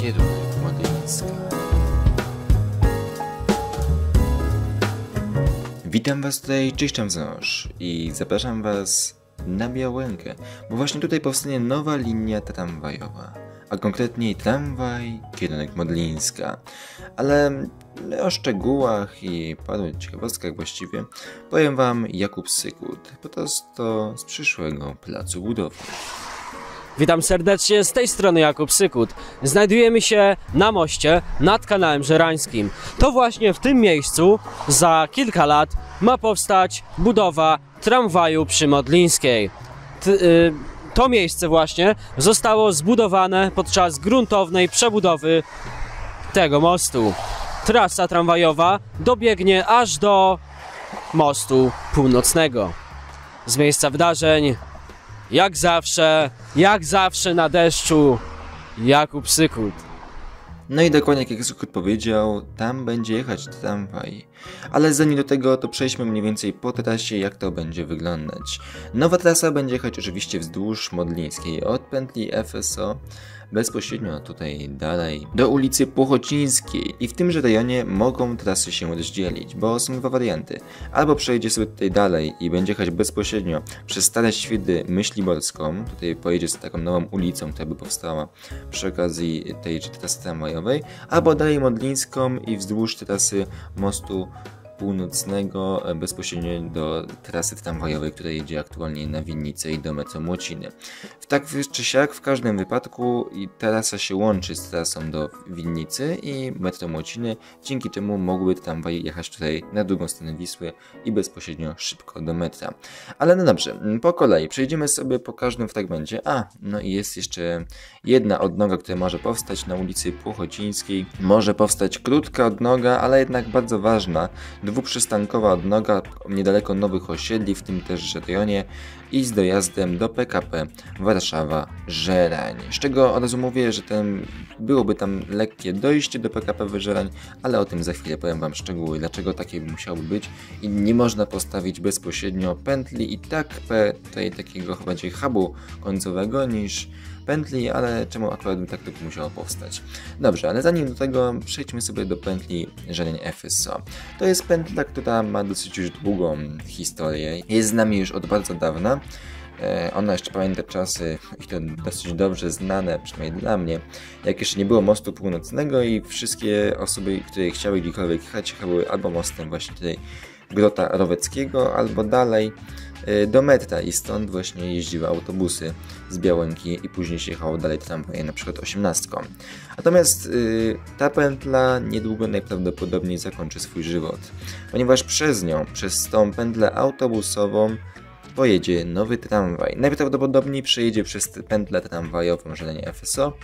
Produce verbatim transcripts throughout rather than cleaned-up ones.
kierunek Modlińska. Witam was tutaj, cześć tam wznosz i zapraszam was na Białękę, bo właśnie tutaj powstanie nowa linia tramwajowa, a konkretniej tramwaj kierunek Modlińska. Ale o szczegółach i paru ciekawostkach właściwie powiem wam Jakub Sykut, prosto z przyszłego placu budowy. Witam serdecznie, z tej strony Jakub Sykut. Znajdujemy się na moście nad kanałem żerańskim. To właśnie w tym miejscu za kilka lat ma powstać budowa tramwaju przy Modlińskiej. T y to miejsce właśnie zostało zbudowane podczas gruntownej przebudowy tego mostu. Trasa tramwajowa dobiegnie aż do mostu północnego. Z miejsca wydarzeń Jak zawsze, jak zawsze na deszczu, Jakub Sykut. No i dokładnie jak Sykut powiedział, tam będzie jechać tramwaj. Ale zanim do tego, to przejdźmy mniej więcej po trasie, jak to będzie wyglądać. Nowa trasa będzie jechać oczywiście wzdłuż Modlińskiej, od pętli F S O, bezpośrednio tutaj dalej, do ulicy Płochocińskiej. I w tymże rejonie mogą trasy się rozdzielić, bo są dwa warianty. Albo przejdzie sobie tutaj dalej i będzie jechać bezpośrednio przez Stare Świdy Myśliborską, tutaj pojedzie z taką nową ulicą, która by powstała przy okazji tej trasy tramwajowej, albo dalej Modlińską i wzdłuż trasy mostu północnego bezpośrednio do trasy tramwajowej, która jedzie aktualnie na Winnicę i do metro Młociny. W tak czy siak w każdym wypadku i trasa się łączy z trasą do Winnicy i metro Młociny, dzięki czemu mogłyby tramwaje jechać tutaj na drugą stronę Wisły i bezpośrednio szybko do metra. Ale no dobrze, po kolei przejdziemy sobie po każdym fragmencie. A, no i jest jeszcze jedna odnoga, która może powstać na ulicy Płochocińskiej. Może powstać krótka odnoga, ale jednak bardzo ważna, dwuprzystankowa odnoga niedaleko nowych osiedli, w tym też rejonie i z dojazdem do P K P Warszawa-Żerań. Z czego od razu mówię, że ten, byłoby tam lekkie dojście do P K P Żerań, ale o tym za chwilę powiem wam szczegóły, dlaczego takie musiałoby być i nie można postawić bezpośrednio pętli i tak tutaj takiego bardziej hubu końcowego niż pętli, ale czemu akurat by tak to musiało powstać. Dobrze, ale zanim do tego przejdźmy sobie do pętli Żerań F S O. To jest pętla, która ma dosyć już długą historię, jest z nami już od bardzo dawna. Ona jeszcze pamięta czasy, i to dosyć dobrze znane, przynajmniej dla mnie, jak jeszcze nie było mostu północnego i wszystkie osoby, które chciały gdziekolwiek jechać, jechały albo mostem właśnie tutaj Grota Roweckiego, albo dalej do metra i stąd właśnie jeździły autobusy z Białęki i później się jechało dalej tramwaje, na przykład osiemnastką. Natomiast yy, ta pętla niedługo najprawdopodobniej zakończy swój żywot, ponieważ przez nią, przez tą pętlę autobusową pojedzie nowy tramwaj. Najprawdopodobniej przejedzie przez pętlę tramwajową Żerań F S O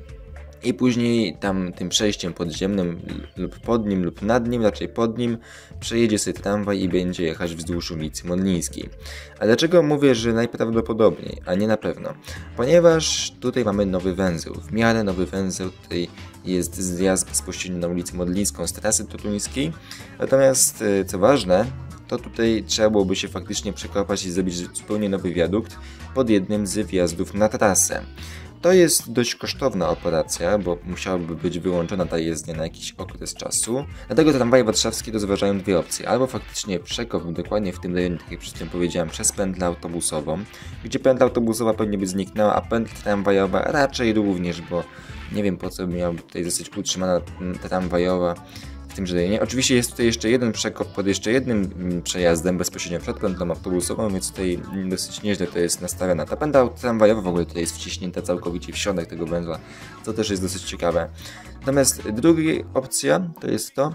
i później tam tym przejściem podziemnym lub pod nim lub nad nim, raczej pod nim, przejedzie sobie tramwaj i będzie jechać wzdłuż ulicy Modlińskiej. A dlaczego mówię, że najprawdopodobniej, a nie na pewno? Ponieważ tutaj mamy nowy węzeł, w miarę nowy węzeł, tutaj jest zjazd bezpośrednio na ulicę Modlińską z trasy toruńskiej. Natomiast co ważne, to tutaj trzeba byłoby się faktycznie przekopać i zrobić zupełnie nowy wiadukt pod jednym z wjazdów na trasę. To jest dość kosztowna operacja, bo musiałaby być wyłączona ta jezdnia na jakiś okres czasu. Dlatego tramwaje warszawskie rozważają dwie opcje. Albo faktycznie przekop dokładnie w tym rejonie, tak jak przed tym powiedziałem, przez pętlę autobusową, gdzie pętla autobusowa pewnie by zniknęła, a pętla tramwajowa raczej również, bo nie wiem po co miałaby tutaj zostać utrzymana tramwajowa w tym rejonie. Oczywiście jest tutaj jeszcze jeden przekop pod jeszcze jednym przejazdem bezpośrednio przed pętlą autobusową, więc tutaj dosyć nieźle to jest nastawiona. Ta pętla tramwajowa w ogóle tutaj jest wciśnięta całkowicie w środek tego węzła, co też jest dosyć ciekawe. Natomiast druga opcja to jest to,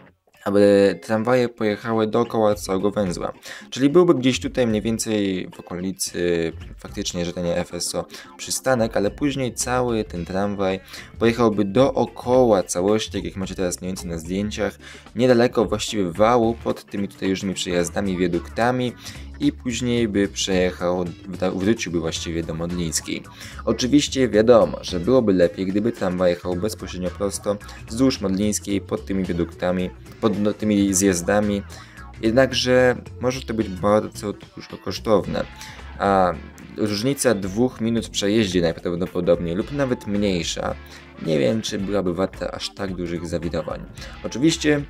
aby tramwaje pojechały dookoła całego węzła. Czyli byłby gdzieś tutaj mniej więcej w okolicy faktycznie Żerania F S O przystanek, ale później cały ten tramwaj pojechałby dookoła całości, tak jak macie teraz mniej więcej na zdjęciach, niedaleko właściwie wału pod tymi tutaj różnymi przejazdami, wiaduktami i później by przejechał, wróciłby właściwie do Modlińskiej. Oczywiście wiadomo, że byłoby lepiej, gdyby tramwaj jechał bezpośrednio prosto wzdłuż Modlińskiej pod tymi wiaduktami, pod tymi zjazdami Jednakże może to być bardzo dużo kosztowne, a różnica dwóch minut w przejeździe najprawdopodobniej lub nawet mniejsza, nie wiem, czy byłaby warta aż tak dużych zawirowań. Oczywiście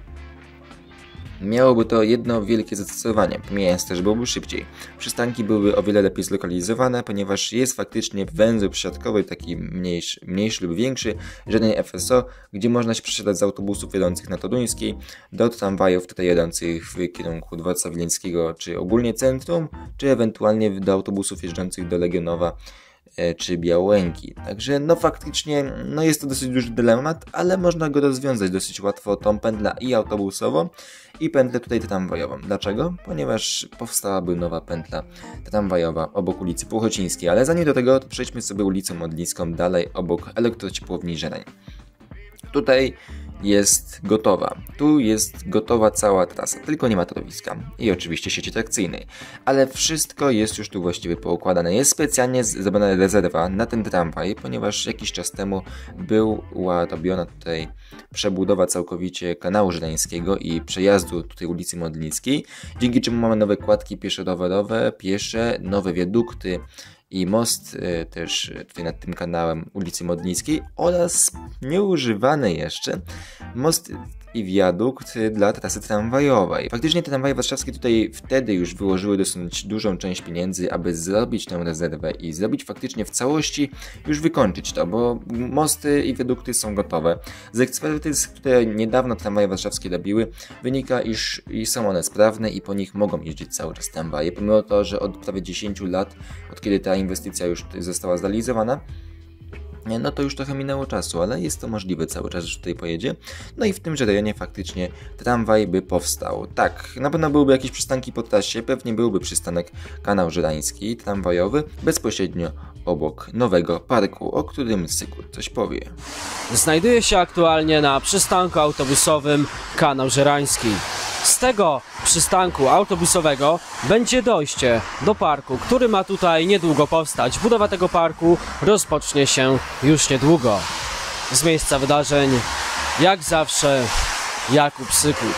miałoby to jedno wielkie zastosowanie, pomijając też, byłoby szybciej. Przystanki byłyby o wiele lepiej zlokalizowane, ponieważ jest faktycznie węzeł przesiadkowy, taki mniejszy, mniejszy lub większy, żaden F S O, gdzie można się przesiadać z autobusów jadących na Toruńskiej do tramwajów tutaj jadących w kierunku Dworca Wileńskiego, czy ogólnie centrum, czy ewentualnie do autobusów jeżdżących do Legionowa czy Białęki. Także no faktycznie no jest to dosyć duży dylemat, ale można go rozwiązać dosyć łatwo, tą pętlę i autobusową i pętlę tutaj tramwajową. Dlaczego? Ponieważ powstałaby nowa pętla tramwajowa obok ulicy Płochocińskiej, ale zanim do tego to przejdźmy sobie ulicą Modlińską dalej obok elektrociepłowni Żerań. Tutaj jest gotowa. Tu jest gotowa cała trasa, tylko nie ma torowiska i oczywiście sieci trakcyjnej. Ale wszystko jest już tu właściwie poukładane. Jest specjalnie zrobiona rezerwa na ten tramwaj, ponieważ jakiś czas temu była robiona tutaj przebudowa całkowicie kanału żerańskiego i przejazdu tutaj ulicy Modlińskiej, dzięki czemu mamy nowe kładki pieszo-rowerowe, piesze, nowe wiadukty i most y, też tutaj nad tym kanałem ulicy Modlińskiej oraz nieużywany jeszcze most i wiadukt dla trasy tramwajowej. Faktycznie te tramwaje warszawskie tutaj wtedy już wyłożyły dosyć dużą część pieniędzy, aby zrobić tę rezerwę i zrobić faktycznie w całości, już wykończyć to, bo mosty i wiadukty są gotowe. Z ekspertyz, które niedawno tramwaje warszawskie robiły, wynika, iż i są one sprawne i po nich mogą jeździć cały czas tramwaje, pomimo to, że od prawie dziesięciu lat, od kiedy ta inwestycja już została zrealizowana, no to już trochę minęło czasu, ale jest to możliwe, cały czas już tutaj pojedzie. No i w tymże rejonie faktycznie tramwaj by powstał. Tak, na pewno byłyby jakieś przystanki po trasie, pewnie byłby przystanek Kanał Żerański, tramwajowy, bezpośrednio obok nowego parku, o którym Sykut coś powie. Znajduje się aktualnie na przystanku autobusowym Kanał Żerański. Z tego przystanku autobusowego będzie dojście do parku, który ma tutaj niedługo powstać. Budowa tego parku rozpocznie się już niedługo. Z miejsca wydarzeń, jak zawsze, Jakub Sykut.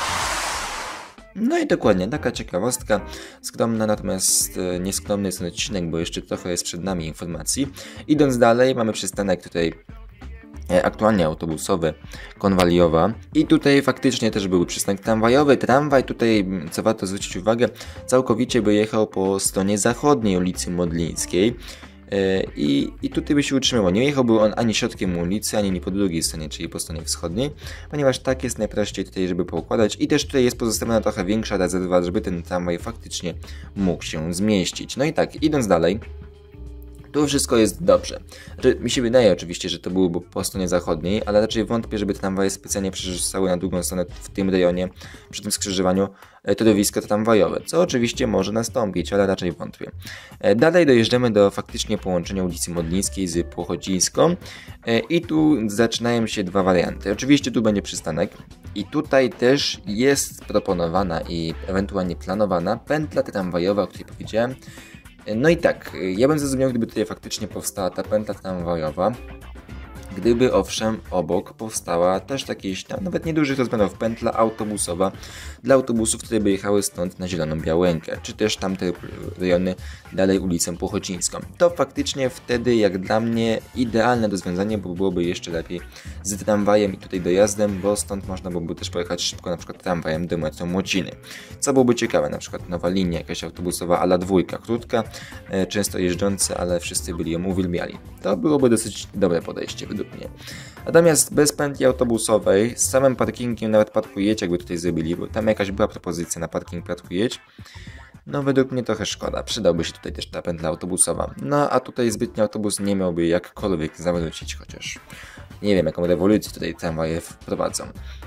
No i dokładnie, taka ciekawostka, skromna, natomiast e, nieskromny jest ten odcinek, bo jeszcze trochę jest przed nami informacji. Idąc dalej, mamy przystanek tutaj aktualnie autobusowy Konwaliowa i tutaj faktycznie też był przystanek tramwajowy. Tramwaj tutaj, co warto zwrócić uwagę, całkowicie by jechał po stronie zachodniej ulicy Modlińskiej i, i tutaj by się utrzymywał. Nie jechałby on ani środkiem ulicy, ani po drugiej stronie, czyli po stronie wschodniej, ponieważ tak jest najprościej tutaj, żeby poukładać i też tutaj jest pozostawiona trochę większa rezerwa, żeby ten tramwaj faktycznie mógł się zmieścić. No i tak, idąc dalej, tu wszystko jest dobrze. Znaczy, mi się wydaje oczywiście, że to byłoby po stronie zachodniej, ale raczej wątpię, żeby tramwaje specjalnie przerzucały na drugą stronę w tym rejonie, przy tym skrzyżowaniu, torowisko tramwajowe, co oczywiście może nastąpić, ale raczej wątpię. Dalej dojeżdżamy do faktycznie połączenia ulicy Modlińskiej z Płochocińską i tu zaczynają się dwa warianty. Oczywiście tu będzie przystanek i tutaj też jest proponowana i ewentualnie planowana pętla tramwajowa, o której powiedziałem. No i tak, ja bym zrozumiał, gdyby tutaj faktycznie powstała ta pętla tramwajowa, gdyby owszem obok powstała też jakieś tam nawet niedużych rozmiarów pętla autobusowa dla autobusów, które by jechały stąd na Zieloną Białękę, czy też tamte rejony dalej ulicą Płochocińską. To faktycznie wtedy jak dla mnie idealne rozwiązanie, bo byłoby jeszcze lepiej z tramwajem i tutaj dojazdem, bo stąd można byłoby też pojechać szybko na przykład tramwajem do metro Młociny. Co byłoby ciekawe, na przykład nowa linia jakaś autobusowa ala dwójka, krótka, e, często jeżdżąca, ale wszyscy byli ją uwielbiali. To byłoby dosyć dobre podejście według mnie. Natomiast bez pętli autobusowej, z samym parkingiem nawet parkujecie, jakby tutaj zrobili, bo tam jakaś była propozycja na parking parkujecie, no według mnie trochę szkoda, przydałby się tutaj też ta pętla autobusowa. No a tutaj zbytnio autobus nie miałby jakkolwiek zawrócić, chociaż nie wiem jaką rewolucję tutaj tramwaje wprowadzą.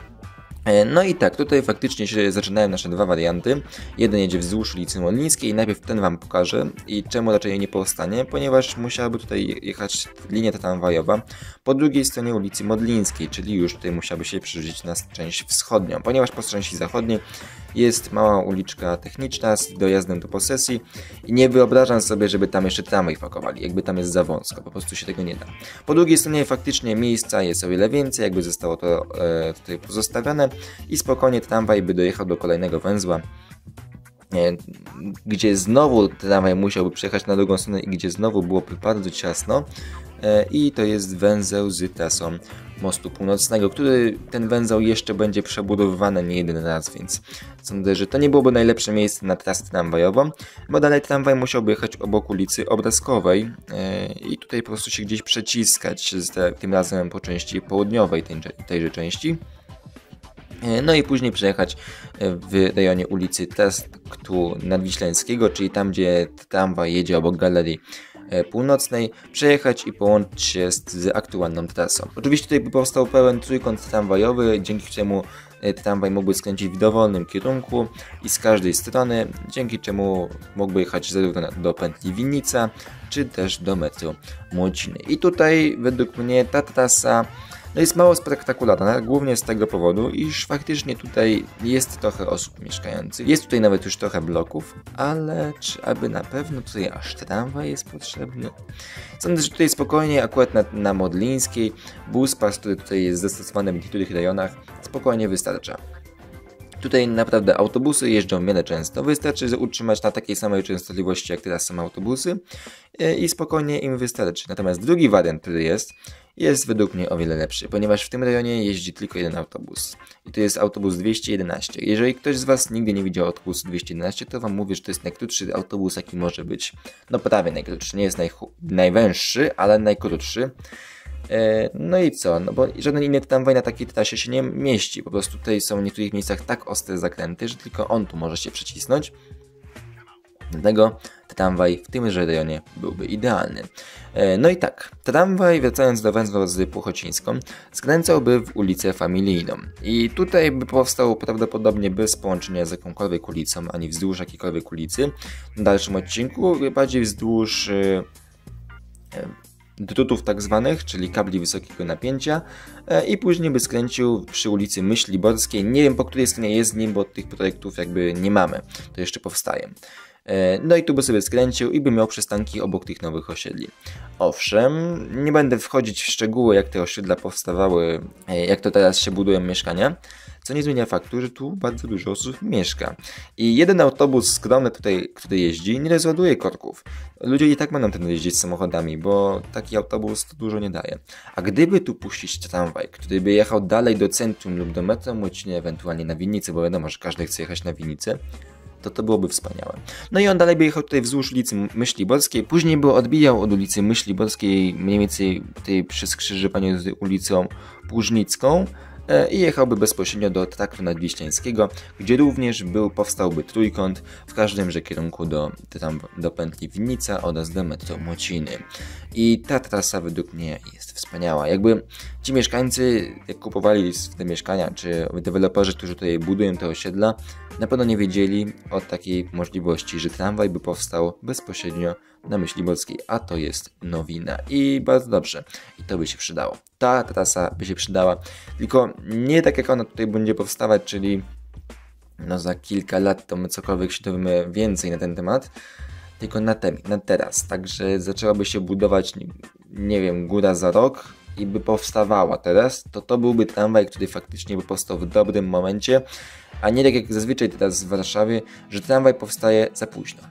No i tak, tutaj faktycznie się zaczynają nasze dwa warianty. Jeden jedzie wzdłuż ulicy Modlińskiej i najpierw ten wam pokażę i czemu raczej nie powstanie, ponieważ musiałaby tutaj jechać linia tramwajowa po drugiej stronie ulicy Modlińskiej, czyli już tutaj musiałaby się przeżyć na część wschodnią, ponieważ po części zachodniej jest mała uliczka techniczna z dojazdem do posesji i nie wyobrażam sobie, żeby tam jeszcze tramwaj pakowali, jakby tam jest za wąsko, po prostu się tego nie da. Po drugiej stronie faktycznie miejsca jest o wiele więcej, jakby zostało to e, tutaj pozostawione i spokojnie tramwaj by dojechał do kolejnego węzła, gdzie znowu tramwaj musiałby przejechać na drugą stronę i gdzie znowu byłoby bardzo ciasno. I to jest węzeł z trasą mostu północnego, który ten węzeł jeszcze będzie przebudowywany nie jeden raz, więc sądzę, że to nie byłoby najlepsze miejsce na trasę tramwajową, bo dalej tramwaj musiałby jechać obok ulicy Obrazkowej i tutaj po prostu się gdzieś przeciskać, tym razem po części południowej tej, tejże części. No i później przejechać w rejonie ulicy Trasktu Nadwiślańskiego, czyli tam, gdzie tramwaj jedzie obok Galerii Północnej, przejechać i połączyć się z, z aktualną trasą. Oczywiście tutaj by powstał pełen trójkąt tramwajowy, dzięki czemu tramwaj mógłby skręcić w dowolnym kierunku i z każdej strony, dzięki czemu mógłby jechać zarówno do pętli Winnica, czy też do metro Młociny. I tutaj według mnie ta trasa no jest mało spektakularna, głównie z tego powodu, iż faktycznie tutaj jest trochę osób mieszkających. Jest tutaj nawet już trochę bloków, ale czy aby na pewno tutaj aż tramwaj jest potrzebny? Sądzę, że tutaj spokojnie, akurat na, na Modlińskiej, buspas, który tutaj jest zastosowany w niektórych rejonach, spokojnie wystarcza. Tutaj naprawdę autobusy jeżdżą w miarę często, wystarczy utrzymać na takiej samej częstotliwości jak teraz są autobusy i spokojnie im wystarczy. Natomiast drugi wariant, który jest, jest według mnie o wiele lepszy, ponieważ w tym rejonie jeździ tylko jeden autobus i to jest autobus dwieście jedenaście. Jeżeli ktoś z Was nigdy nie widział autobusu dwieście jedenaście, to Wam mówię, że to jest najkrótszy autobus, jaki może być. No prawie najkrótszy, nie jest naj, najwęższy, ale najkrótszy. No i co? No bo żaden inny tramwaj na takiej trasie się nie mieści. Po prostu tutaj są w niektórych miejscach tak ostre zakręty, że tylko on tu może się przecisnąć. Dlatego tramwaj w tymże rejonie byłby idealny. No i tak, tramwaj, wracając do węzła z Płuchocińską, skręcałby w ulicę Familijną. I tutaj by powstał prawdopodobnie bez połączenia z jakąkolwiek ulicą, ani wzdłuż jakiejkolwiek ulicy. W dalszym odcinku bardziej wzdłuż Yy, yy, drutów tak zwanych, czyli kabli wysokiego napięcia e, i później by skręcił przy ulicy Myśliborskiej. Nie wiem, po której stronie jest z nim, bo tych projektów jakby nie mamy. To jeszcze powstaje. E, no i tu by sobie skręcił i by miał przystanki obok tych nowych osiedli. Owszem, nie będę wchodzić w szczegóły, jak te osiedla powstawały, e, jak to teraz się budują mieszkania, co nie zmienia faktu, że tu bardzo dużo osób mieszka. I jeden autobus skromny tutaj, który jeździ, nie rozładuje korków. Ludzie i tak będą ten jeździć samochodami, bo taki autobus to dużo nie daje. A gdyby tu puścić tramwaj, który by jechał dalej do centrum lub do metra Młociny, ewentualnie na Winnicę, bo wiadomo, że każdy chce jechać na Winnicę, to to byłoby wspaniałe. No i on dalej by jechał tutaj wzdłuż ulicy Myśliborskiej, później by odbijał od ulicy Myśliborskiej, mniej więcej tutaj przy skrzyżowaniu z ulicą Płużnicką, i jechałby bezpośrednio do traktu nadwiślańskiego, gdzie również był, powstałby trójkąt w każdymże kierunku do, tam, do pętli Winnica oraz do metro Młociny. I ta trasa według mnie jest wspaniała. Jakby ci mieszkańcy, jak kupowali te mieszkania, czy deweloperzy, którzy tutaj budują te osiedla, na pewno nie wiedzieli o takiej możliwości, że tramwaj by powstał bezpośrednio na Myśliborskiej, a to jest nowina i bardzo dobrze i to by się przydało. Ta trasa by się przydała, tylko nie tak jak ona tutaj będzie powstawać, czyli no za kilka lat to my cokolwiek się dowiemy więcej na ten temat, tylko na, te, na teraz, także zaczęłaby się budować, nie, nie wiem, góra za rok i by powstawała teraz, to to byłby tramwaj, który faktycznie by powstał w dobrym momencie, a nie tak jak zazwyczaj teraz w Warszawie, że tramwaj powstaje za późno.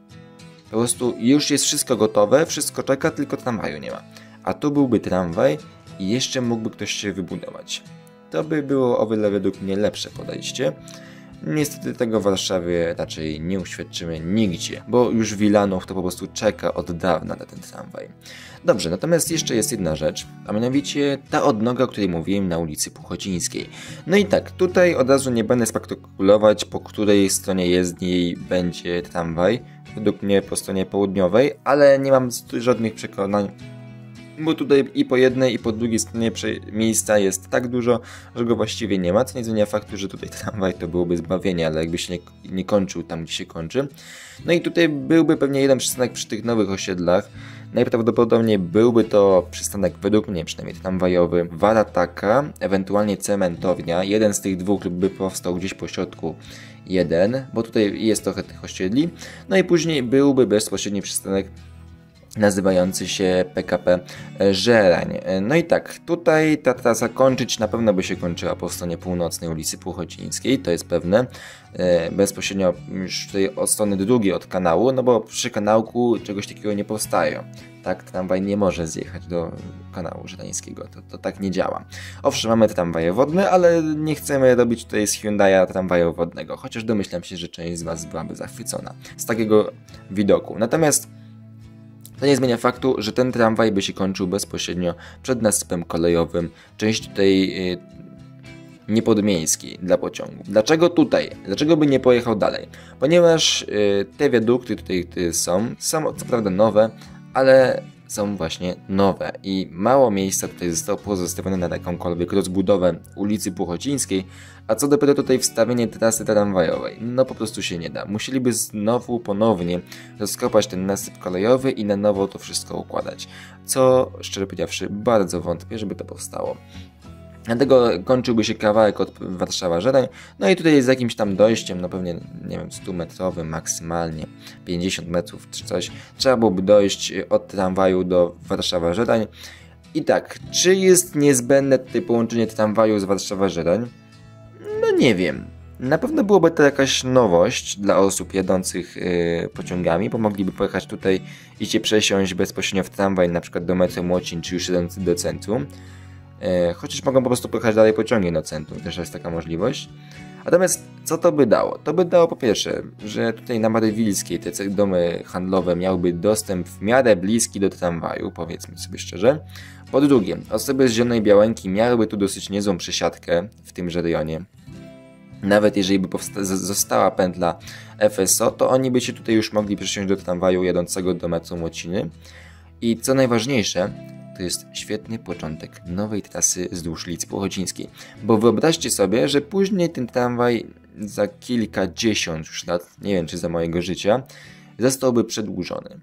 Po prostu już jest wszystko gotowe, wszystko czeka, tylko tramwaju nie ma. A tu byłby tramwaj i jeszcze mógłby ktoś się wybudować. To by było o wiele według mnie lepsze podejście. Niestety tego w Warszawie raczej nie uświadczymy nigdzie, bo już Wilanów to po prostu czeka od dawna na ten tramwaj. Dobrze, natomiast jeszcze jest jedna rzecz, a mianowicie ta odnoga, o której mówiłem na ulicy Płuchocińskiej. No i tak, tutaj od razu nie będę spektakulować, po której stronie jezdni będzie tramwaj, według mnie po stronie południowej, ale nie mam żadnych przekonań, bo tutaj i po jednej i po drugiej stronie miejsca jest tak dużo, że go właściwie nie ma, co nie zmienia faktu, że tutaj tramwaj to byłoby zbawienie, ale jakby się nie, nie kończył tam, gdzie się kończy. No i tutaj byłby pewnie jeden przystanek przy tych nowych osiedlach. Najprawdopodobniej byłby to przystanek, według mnie przynajmniej tramwajowy, Warataka, ewentualnie cementownia. Jeden z tych dwóch lub by powstał gdzieś po środku jeden, bo tutaj jest trochę tych osiedli. No i później byłby bezpośredni przystanek nazywający się P K P Żerań. No i tak, tutaj ta trasa kończyć na pewno by się kończyła po stronie północnej ulicy Płochocińskiej, to jest pewne, bezpośrednio już tutaj od strony drugiej od kanału, no bo przy kanałku czegoś takiego nie powstaje. Tak, tramwaj nie może zjechać do kanału żerańskiego, to, to tak nie działa. Owszem, mamy tramwaje wodne, ale nie chcemy robić tutaj z Hyundai'a tramwaju wodnego, chociaż domyślam się, że część z Was byłaby zachwycona z takiego widoku. Natomiast to nie zmienia faktu, że ten tramwaj by się kończył bezpośrednio przed nasypem kolejowym, część tutaj yy, niepodmiejskiej dla pociągów. Dlaczego tutaj? Dlaczego by nie pojechał dalej? Ponieważ yy, te wiadukty tutaj yy, są, są co prawda nowe, ale są właśnie nowe i mało miejsca tutaj zostało pozostawione na jakąkolwiek rozbudowę ulicy Płochocińskiej, a co dopiero tutaj wstawienie trasy tramwajowej. No po prostu się nie da. Musieliby znowu ponownie rozkopać ten nasyp kolejowy i na nowo to wszystko układać, co szczerze powiedziawszy bardzo wątpię, żeby to powstało. Dlatego kończyłby się kawałek od Warszawa-Żerań, no i tutaj z jakimś tam dojściem, no pewnie, nie wiem, stu metrowym maksymalnie, pięćdziesiąt metrów czy coś, trzeba byłoby dojść od tramwaju do Warszawa-Żerań. I tak, czy jest niezbędne tutaj połączenie tramwaju z Warszawa-Żerań? No nie wiem. Na pewno byłoby to jakaś nowość dla osób jadących yy, pociągami, bo mogliby pojechać tutaj i się przesiąść bezpośrednio w tramwaj, na przykład do metro Młocin, czy już jadący do centrum. Chociaż mogą po prostu pojechać dalej pociągiem do centrum, też jest taka możliwość. Natomiast co to by dało? To by dało po pierwsze, że tutaj na Marywilskiej te domy handlowe miałyby dostęp w miarę bliski do tramwaju, powiedzmy sobie szczerze. Po drugie, osoby z Zielonej Białęki miałyby tu dosyć niezłą przesiadkę w tymże rejonie. Nawet jeżeli by została pętla F S O, to oni by się tutaj już mogli przesiąść do tramwaju jadącego do metro Młociny. I co najważniejsze, to jest świetny początek nowej trasy wzdłuż ulicy Płochocińskiej. Bo wyobraźcie sobie, że później ten tramwaj za kilkadziesiąt już lat, nie wiem czy za mojego życia, zostałby przedłużony.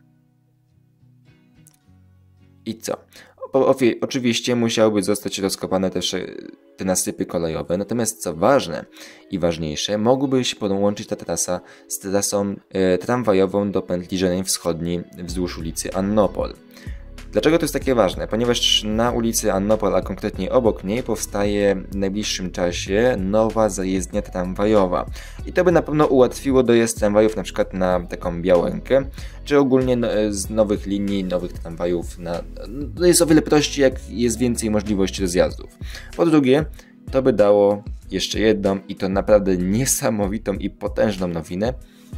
I co? O, oczywiście musiałyby zostać rozkopane też te nasypy kolejowe, natomiast co ważne i ważniejsze, mogłaby się połączyć ta trasa z trasą e, tramwajową do pętli Żerań Wschodniej wzdłuż ulicy Annopol. Dlaczego to jest takie ważne? Ponieważ na ulicy Annopol, a konkretnie obok niej, powstaje w najbliższym czasie nowa zajezdnia tramwajowa. I to by na pewno ułatwiło dojazd tramwajów na przykład na taką Białękę, czy ogólnie z nowych linii, nowych tramwajów. Na... No jest o wiele prościej, jak jest więcej możliwości rozjazdów. Po drugie, to by dało jeszcze jedną i to naprawdę niesamowitą i potężną nowinę.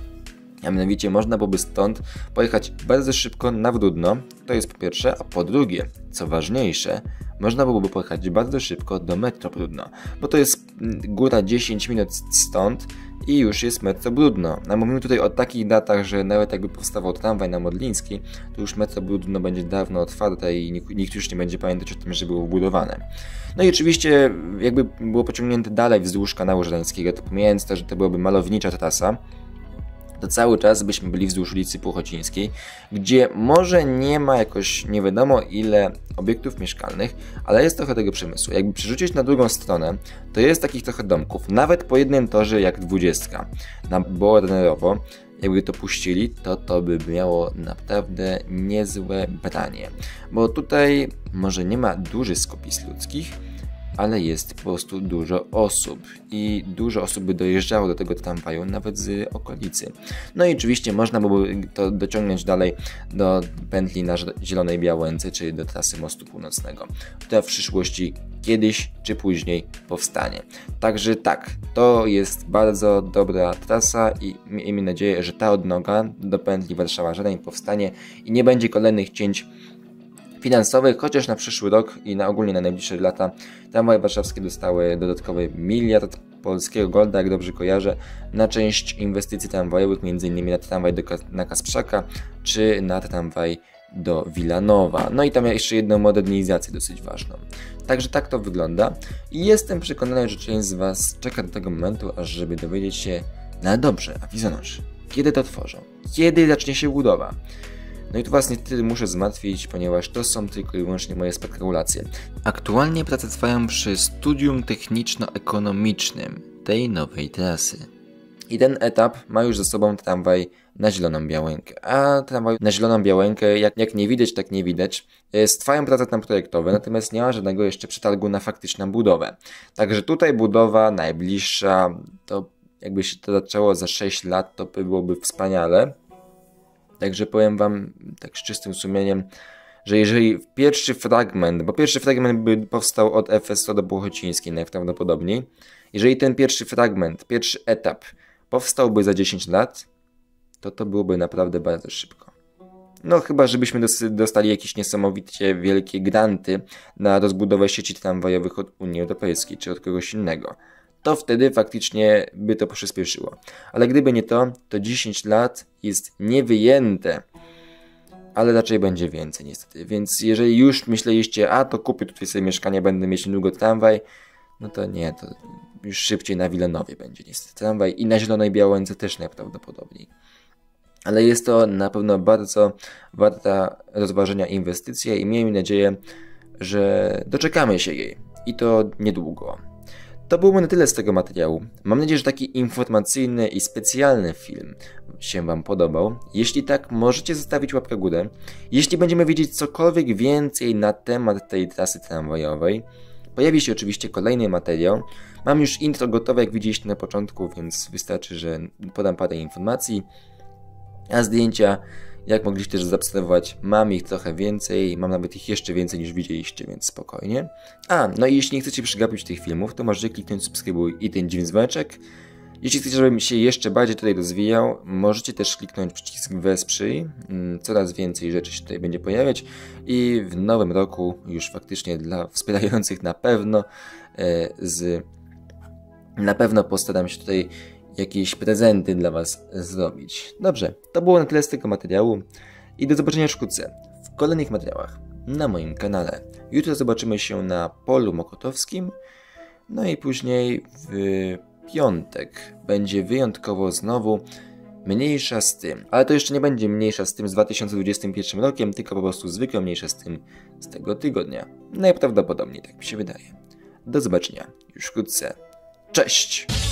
A mianowicie można byłoby stąd pojechać bardzo szybko na Bródno, to jest po pierwsze, a po drugie, co ważniejsze, można byłoby pojechać bardzo szybko do metro Bródno, bo to jest góra dziesięć minut stąd i już jest metro Bródno. A mówimy tutaj o takich datach, że nawet jakby powstawał tramwaj na Modliński, to już metro Bródno będzie dawno otwarte i nikt, nikt już nie będzie pamiętać o tym, że było budowane. No i oczywiście jakby było pociągnięte dalej wzdłuż kanału żerańskiego, to pomijając to, że to byłaby malownicza trasa, to cały czas byśmy byli wzdłuż ulicy Płochocińskiej, gdzie może nie ma jakoś nie wiadomo ile obiektów mieszkalnych, ale jest trochę tego przemysłu. Jakby przerzucić na drugą stronę, to jest takich trochę domków, nawet po jednym torze jak dwudziestka na Boernerowo, jakby to puścili, to to by miało naprawdę niezłe branie. Bo tutaj może nie ma dużych skupisk ludzkich, ale jest po prostu dużo osób i dużo osób by dojeżdżało do tego tramwaju nawet z okolicy. No i oczywiście można byłoby to dociągnąć dalej do pętli na Zielonej Białęce czy do trasy Mostu Północnego, która w przyszłości kiedyś czy później powstanie. Także tak, to jest bardzo dobra trasa i miejmy nadzieję, że ta odnoga do pętli Warszawa-Żerań powstanie i nie będzie kolejnych cięć finansowych, chociaż na przyszły rok i na ogólnie na najbliższe lata tramwaje warszawskie dostały dodatkowy miliard polskiego golda, jak dobrze kojarzę, na część inwestycji tramwajowych, m.in. na tramwaj do, na Kasprzaka, czy na tramwaj do Wilanowa. No i tam jeszcze jedną modernizację dosyć ważną. Także tak to wygląda i jestem przekonany, że część z Was czeka do tego momentu, aż żeby dowiedzieć się, no dobrze, a Wizonosz, kiedy to tworzą? Kiedy zacznie się budowa? No i tu Was niestety muszę zmartwić, ponieważ to są tylko i wyłącznie moje spekulacje. Aktualnie prace trwają przy studium techniczno-ekonomicznym tej nowej trasy. I ten etap ma już ze sobą tramwaj na Zieloną Białękę. A tramwaj na Zieloną Białękę, jak, jak nie widać, tak nie widać. Trwają prace tam projektowe, natomiast nie ma żadnego jeszcze przetargu na faktyczną budowę. Także tutaj budowa najbliższa, to jakby się to zaczęło za sześć lat, to by byłoby wspaniale. Także powiem wam tak z czystym sumieniem, że jeżeli pierwszy fragment, bo pierwszy fragment by powstał od F S O do Bochocińskiej najprawdopodobniej, jeżeli ten pierwszy fragment, pierwszy etap powstałby za dziesięć lat, to to byłoby naprawdę bardzo szybko. No chyba, żebyśmy dostali jakieś niesamowicie wielkie granty na rozbudowę sieci tramwajowych od Unii Europejskiej czy od kogoś innego. To wtedy faktycznie by to przyspieszyło. Ale gdyby nie to, to dziesięć lat jest niewyjęte. Ale raczej będzie więcej niestety. Więc jeżeli już myśleliście, a to kupię tutaj sobie mieszkanie, będę mieć niedługo tramwaj, no to nie, to już szybciej na Wilanowie będzie niestety tramwaj i na Zielonej Białęce też najprawdopodobniej. Ale jest to na pewno bardzo warta rozważenia inwestycja i miejmy nadzieję, że doczekamy się jej. I to niedługo. To byłoby na tyle z tego materiału. Mam nadzieję, że taki informacyjny i specjalny film się wam podobał. Jeśli tak, możecie zostawić łapkę w górę. Jeśli będziemy wiedzieć cokolwiek więcej na temat tej trasy tramwajowej, pojawi się oczywiście kolejny materiał. Mam już intro gotowe, jak widzieliście na początku, więc wystarczy, że podam parę informacji. A zdjęcia, jak mogliście też zaobserwować, mam ich trochę więcej, mam nawet ich jeszcze więcej niż widzieliście, więc spokojnie. A, no i jeśli nie chcecie przegapić tych filmów, to możecie kliknąć subskrybuj i ten dzwoneczek. Jeśli chcecie, żebym się jeszcze bardziej tutaj rozwijał, możecie też kliknąć przycisk wesprzyj. Coraz więcej rzeczy się tutaj będzie pojawiać i w nowym roku już faktycznie dla wspierających na pewno e, z na pewno postaram się tutaj jakieś prezenty dla was zrobić. Dobrze, to było na tyle z tego materiału i do zobaczenia wkrótce w kolejnych materiałach na moim kanale. Jutro zobaczymy się na Polu Mokotowskim, no i później w piątek będzie wyjątkowo znowu mniejsza z tym, ale to jeszcze nie będzie mniejsza z tym z dwa tysiące dwudziestym pierwszym rokiem, tylko po prostu zwykle mniejsza z tym z tego tygodnia. Najprawdopodobniej tak mi się wydaje. Do zobaczenia już wkrótce. Cześć!